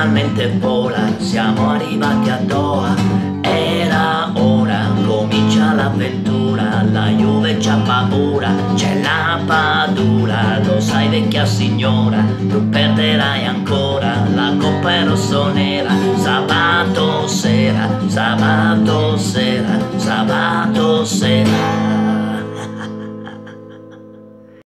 finalmente vola, siamo arrivati a Doha. Era ora, comincia l'avventura, la Juve c'ha paura, c'è la Padula, lo sai vecchia signora, tu perderai ancora, la coppa è rossonera, sabato